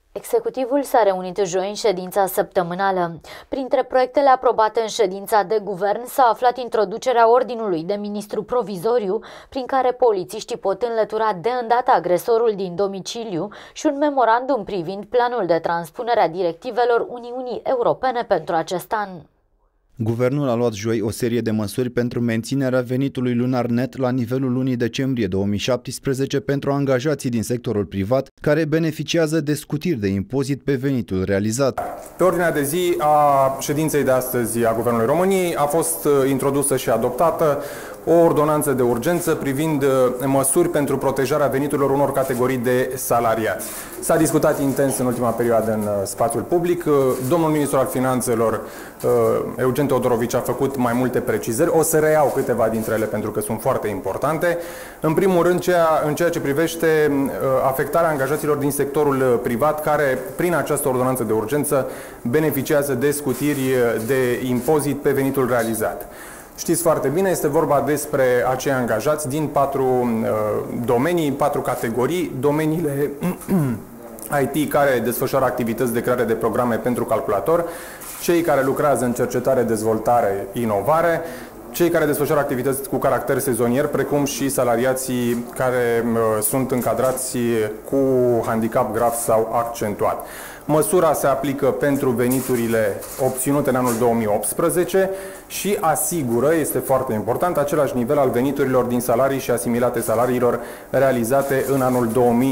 Executivul s-a reunit joi în ședința săptămânală. Printre proiectele aprobate în ședința de guvern s-a aflat introducerea ordinului de ministru provizoriu, prin care polițiștii pot înlătura de îndată agresorul din domiciliu, și un memorandum privind planul de transpunere a directivelor Uniunii Europene pentru acest an. Guvernul a luat joi o serie de măsuri pentru menținerea venitului lunar net la nivelul lunii decembrie 2017 pentru angajații din sectorul privat care beneficiază de scutiri de impozit pe venitul realizat. Pe ordinea de zi a ședinței de astăzi a Guvernului României a fost introdusă și adoptată o ordonanță de urgență privind măsuri pentru protejarea veniturilor unor categorii de salariați. S-a discutat intens în ultima perioadă în spațiul public. Domnul ministru al Finanțelor, Eugen Teodorovici, a făcut mai multe precizări. O să reiau câteva dintre ele pentru că sunt foarte importante. În primul rând, în ceea ce privește afectarea angajaților din sectorul privat care, prin această ordonanță de urgență, beneficiază de scutiri de impozit pe venitul realizat. Știți foarte bine, este vorba despre acei angajați din 4 domenii, 4 categorii, domeniile IT care desfășoară activități de creare de programe pentru calculator, cei care lucrează în cercetare, dezvoltare, inovare, cei care desfășoară activități cu caracter sezonier, precum și salariații care sunt încadrați cu handicap grav sau accentuat. Măsura se aplică pentru veniturile obținute în anul 2018 și asigură, este foarte important, același nivel al veniturilor din salarii și asimilate salariilor realizate în anul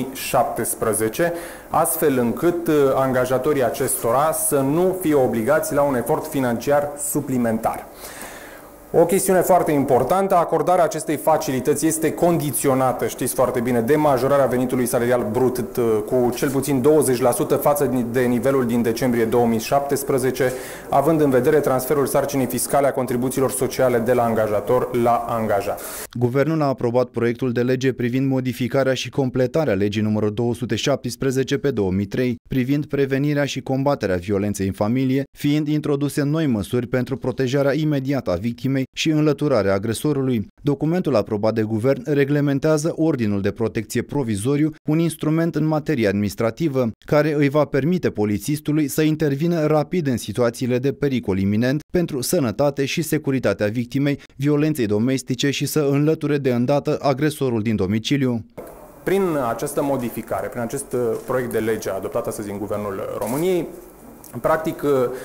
2017, astfel încât angajatorii acestora să nu fie obligați la un efort financiar suplimentar. O chestiune foarte importantă, acordarea acestei facilități este condiționată, știți foarte bine, de majorarea venitului salarial brut cu cel puțin 20% față de nivelul din decembrie 2017, având în vedere transferul sarcinii fiscale a contribuțiilor sociale de la angajator la angajat. Guvernul a aprobat proiectul de lege privind modificarea și completarea legii numărul 217 pe 2003, privind prevenirea și combaterea violenței în familie, fiind introduse noi măsuri pentru protejarea imediată a victimei și înlăturarea agresorului. Documentul aprobat de guvern reglementează ordinul de protecție provizoriu, un instrument în materie administrativă, care îi va permite polițistului să intervină rapid în situațiile de pericol iminent pentru sănătate și securitatea victimei violenței domestice și să înlăture de îndată agresorul din domiciliu. Prin această modificare, prin acest proiect de lege adoptat astăzi în Guvernul României, practic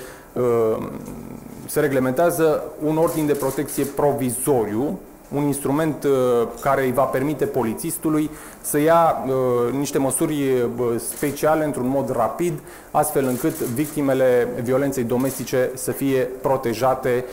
se reglementează un ordin de protecție provizoriu, un instrument care îi va permite polițistului să ia niște măsuri speciale într-un mod rapid, astfel încât victimele violenței domestice să fie protejate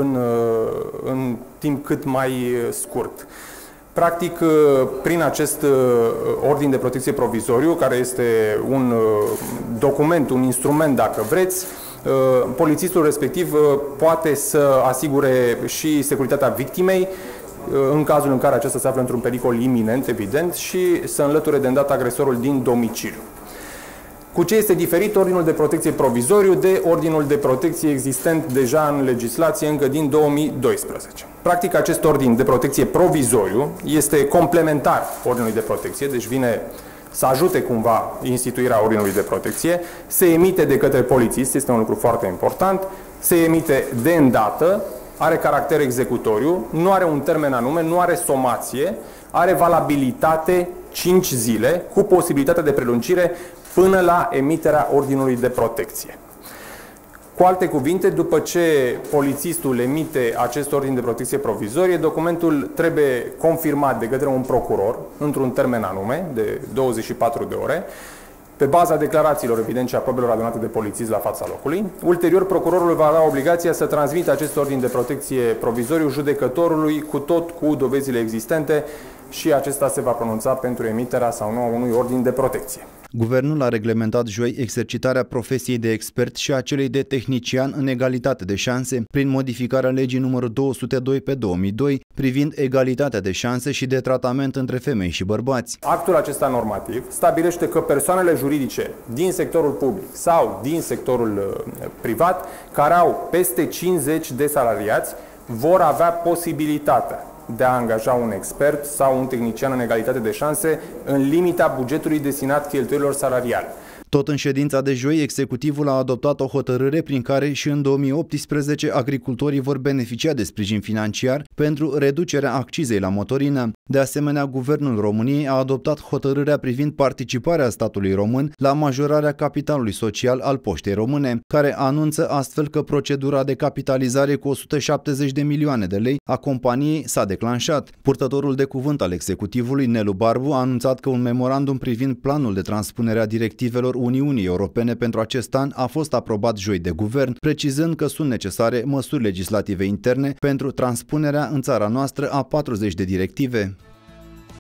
în timp cât mai scurt. Practic, prin acest ordin de protecție provizoriu, care este un document, un instrument, dacă vreți, polițistul respectiv poate să asigure și securitatea victimei în cazul în care acesta se află într-un pericol iminent, evident, și să înlăture de îndată agresorul din domiciliu. Cu ce este diferit ordinul de protecție provizoriu de ordinul de protecție existent deja în legislație încă din 2012? Practic, acest ordin de protecție provizoriu este complementar ordinului de protecție, deci vine să ajute cumva instituirea ordinului de protecție, se emite de către polițist, este un lucru foarte important, se emite de îndată, are caracter executoriu, nu are un termen anume, nu are somație, are valabilitate 5 zile, cu posibilitatea de prelungire până la emiterea ordinului de protecție. Cu alte cuvinte, după ce polițistul emite acest ordin de protecție provizorie, documentul trebuie confirmat de către un procuror, într-un termen anume, de 24 de ore, pe baza declarațiilor, evident, și a probelor adunate de polițist la fața locului. Ulterior, procurorul va avea obligația să transmită acest ordin de protecție provizoriu judecătorului cu dovezile existente și acesta se va pronunța pentru emiterea sau nu a unui ordin de protecție. Guvernul a reglementat joi exercitarea profesiei de expert și a celei de tehnician în egalitate de șanse prin modificarea legii numărul 202 pe 2002 privind egalitatea de șanse și de tratament între femei și bărbați. Actul acesta normativ stabilește că persoanele juridice din sectorul public sau din sectorul privat care au peste 50 de salariați vor avea posibilitatea de a angaja un expert sau un tehnician în egalitate de șanse în limita bugetului destinat cheltuielilor salariale. Tot în ședința de joi, executivul a adoptat o hotărâre prin care și în 2018 agricultorii vor beneficia de sprijin financiar pentru reducerea accizei la motorină. De asemenea, Guvernul României a adoptat hotărârea privind participarea statului român la majorarea capitalului social al Poștei Române, care anunță astfel că procedura de capitalizare cu 170 de milioane de lei a companiei s-a declanșat. Purtătorul de cuvânt al executivului, Nelu Barbu, a anunțat că un memorandum privind planul de transpunere a directivelor Uniunii Europene pentru acest an a fost aprobat joi de guvern, precizând că sunt necesare măsuri legislative interne pentru transpunerea în țara noastră a 40 de directive.